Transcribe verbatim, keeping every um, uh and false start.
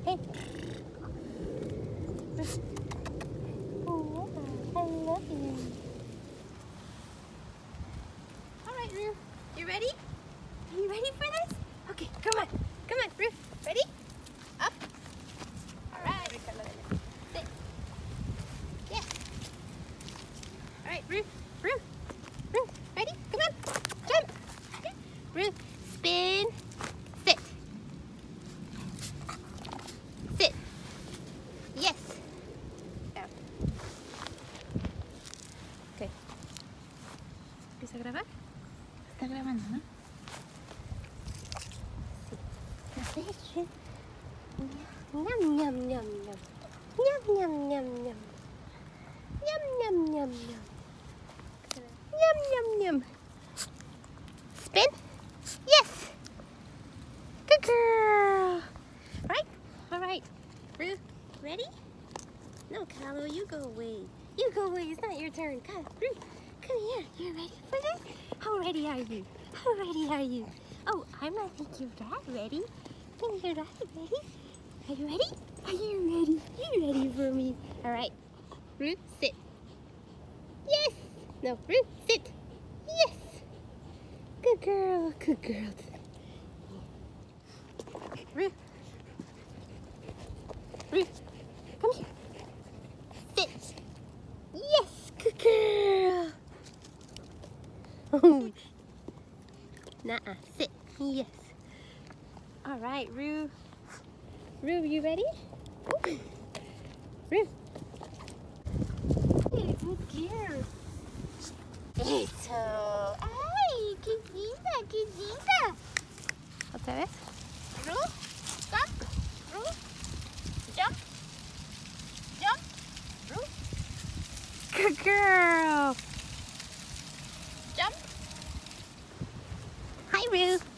Hey. Oh, I love you. All right, Rue. You ready? Are you ready for this? Okay, come on. Come on, Rue. Ready? Up. All right. Sit. Yeah. All right, Rue. Rue. Rue. Ready? Come on. Jump. Rue. Spin. Sit. Sit. Yes. Down. Ok. ¿Empieza a grabar? Está grabando, ¿no? Sí. Ñam, ñam, ñam, ñam. Ñam, ñam, ñam, ñam. Ñam, ñam, ñam, ñam. Ñam, ñam, ñam. Spin. Yes. Good girl. Right? All right. Rue, ready? No, Callow, you go away. You go away. It's not your turn. Come, Rue, come here. You ready for this? How ready are you? How ready are you? Oh, I'm not think you're that ready. I think you're that ready. Are you ready? Are you ready? Are you ready for me? All right. Rue, sit. Yes. No, Rue, sit. Yes. Good girl. Good girl. Rue. Rue, come here. Sit. Yes, good girl. Oh. Nuh-uh. Sit. Yes. All right, Rue. Rue, you ready? Ooh. Rue. Hey, good girl. Eso. Ay, qué linda, qué linda. Otra vez. Rue, stop. Rue, jump. Jump. Rue. Good girl. Jump. Hi, Rue.